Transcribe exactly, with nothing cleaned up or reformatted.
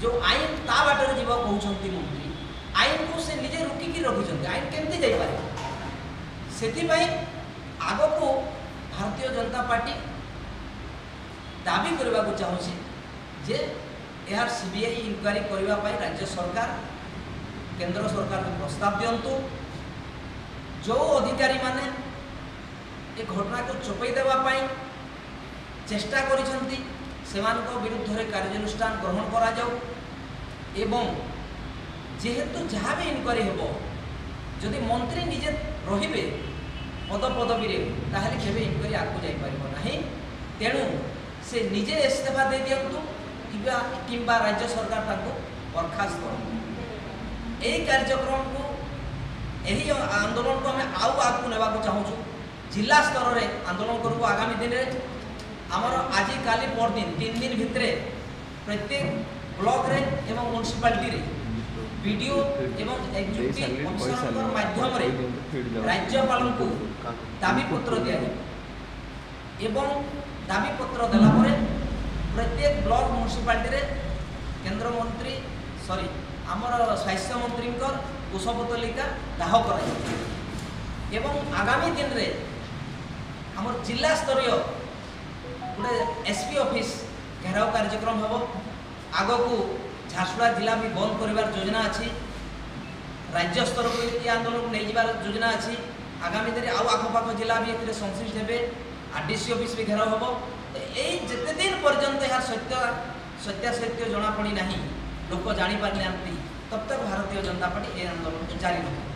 जो आईन ता बाटर जीव कहते मंत्री आईन को से निजे रुकिकी रखिंट आईन केमती जापे से आग को भारतीय जनता पार्टी दाबी करने को चाहूँगी जे यार सीबीआई इंक्वारी करने राज्य सरकार केंद्र सरकार को प्रस्ताव दिंतु जो अधिकारी माने ए घटना को चपई देवाई चेष्टा करिसेंती सेमानक विरुद्ध रे कार्यानुष्ठान ग्रहण करा जाऊ एवं जेहेतु जहाँ भी इनक्वारी हेबो जदि मंत्री निजे रहिबे पद पदवी ताहले केबे इनक्वारी आगु जाई परिबो नाही तेणु से निजे इस्तीफा दे दियंतु किबा किंबा राज्य सरकार ताको बर्खास्त करंतु एही कार्यक्रम को यही आंदोलन को हमें आउ आगू नेबा को चाहूँ जिला स्तर में आंदोलन करूँ आगामी दिन में आमर आज काली परदिन तीन दिन भितर प्रत्येक ब्लॉक रे एवं म्युनिसिपालिटी रे वीडियो एवं एग्जीक्यूटिव ऑफिसर माध्यम रे राज्यपाल को दाबी पत्र दिया एवं दाबी पत्र देला परे प्रत्येक ब्लॉक म्युनिसिपालिटी रे केंद्र मंत्री सॉरी आमर स्वास्थ्य मंत्री कुशपुतलिका दाह कर एवं आगामी दिन रे आमर जिला स्तरीय गोटे एसपी ऑफिस घेराव कार्यक्रम हम आग को झारसुगुड़ा जिला भी बंद कर योजना अच्छी राज्य स्तर को ये आंदोलन नहीं जाबार योजना अच्छी आगामी दिन आउ आखपाख जिला भी ए संश्लिष्ट हे आरडीसी ऑफिस भी घेराव हम यही जिते दिन पर्यंत यार सत्य सत्यासत्य जनापड़ी ना लोक जापारि ना तब तक भारतीय जनता पार्टी ए आंदोलन जारी रखे।